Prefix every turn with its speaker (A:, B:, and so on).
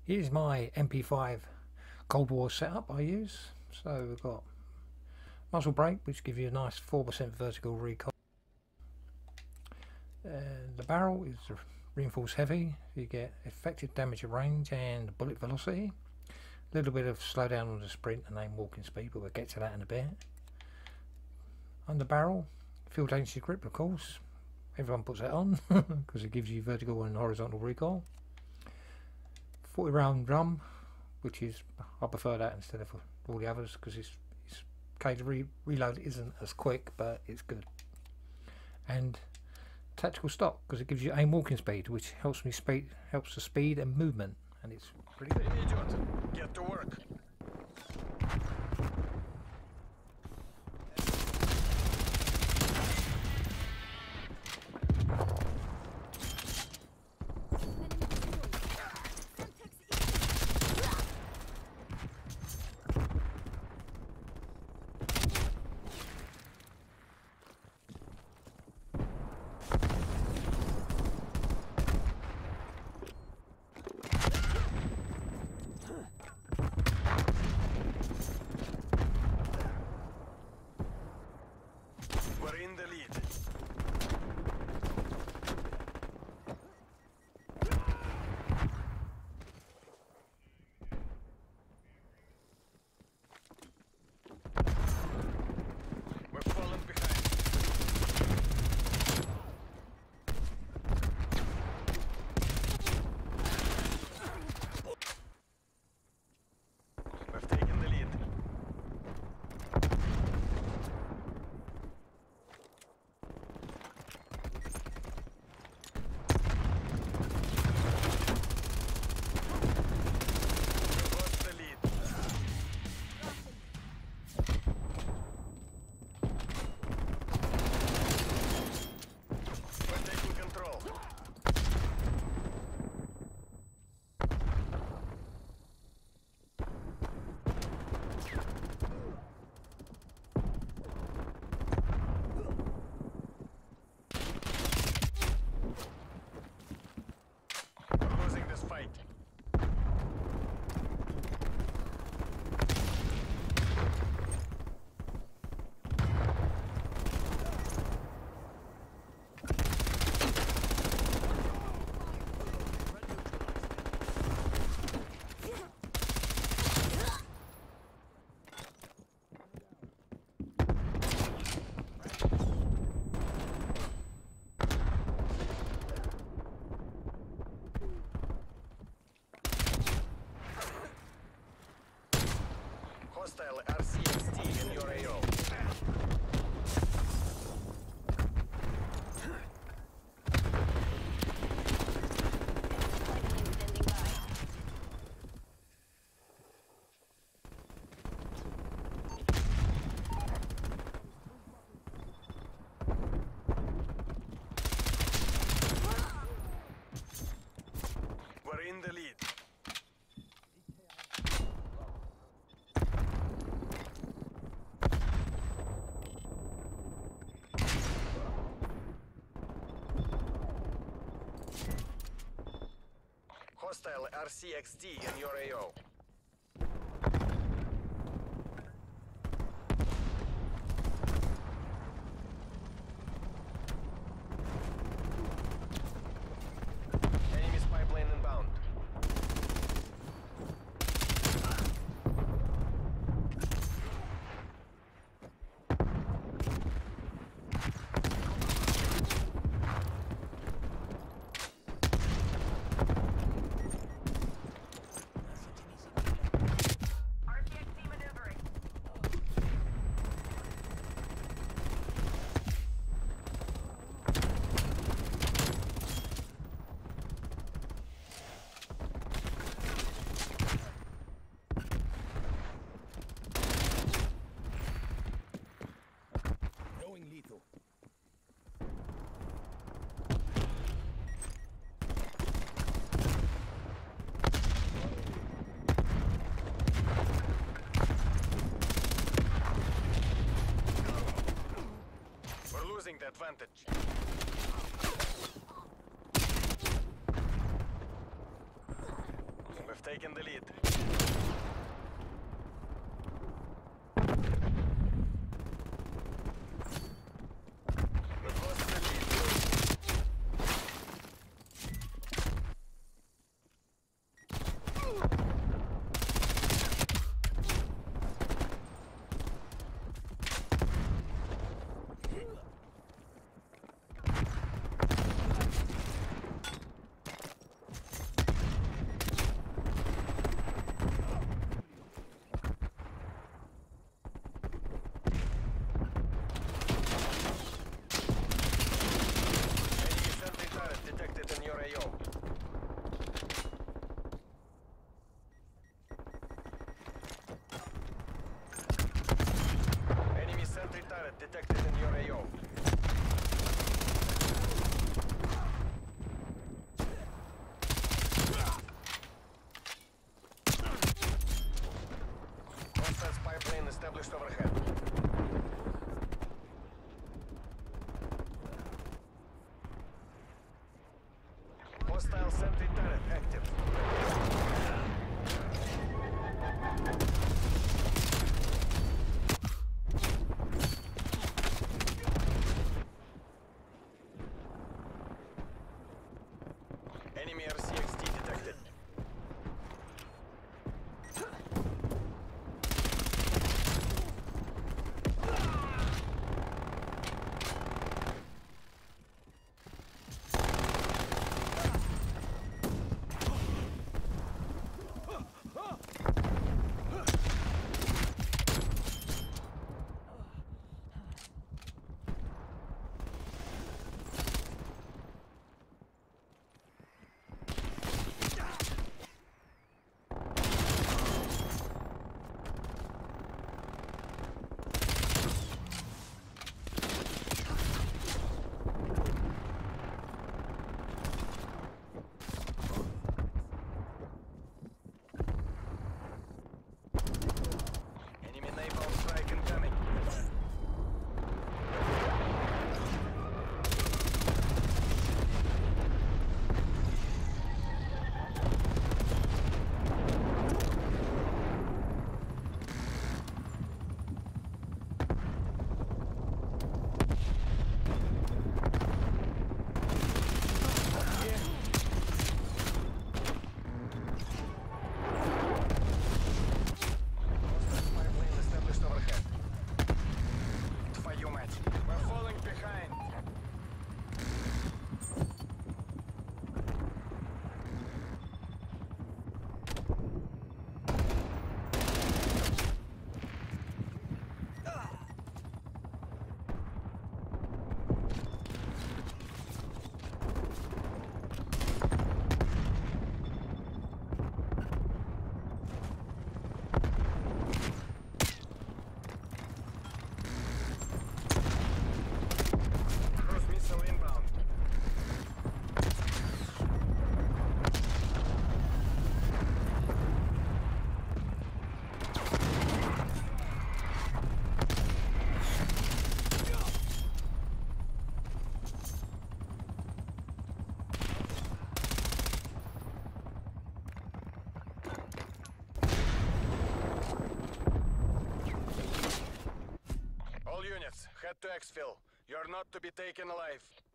A: Here's my MP5 Cold War setup I use. So we've got muzzle brake, which gives you a nice 4% vertical recoil. The barrel is reinforced heavy, so you get effective damage at range and bullet velocity. A little bit of slowdown on the sprint and aim walking speed, but we'll get to that in a bit. Under barrel, field agency grip, of course. Everyone puts that on because it gives you vertical and horizontal recoil. 40 round drum, which is, I prefer that instead of all the others because its cage reload isn't as quick, but it's good. And tactical stock because it gives you aim walking speed, which helps the speed and movement, and it's pretty good.
B: Idiot, get to work. We're in the lead. We're falling behind. We've taken the lead. Fight. Hostile RCXD in your AO. We're in the lead. Hostile RCXD in your AO. Enemy spy plane inbound.
C: Lethal.
B: We're losing the advantage. We've taking the lead. We've lost the lead. Enemy sentry turret detected in your AO. Enemy sentry turret detected in your AO. Hostile spy plane established overhead. Hostile sentry turret active. Enemy RCXD detected. Enemy napalm strike incoming. Hostile spy plane established overhead. Твою мать, we're falling behind. Cruise missile inbound. All units, head to exfil. You're not to be taken alive.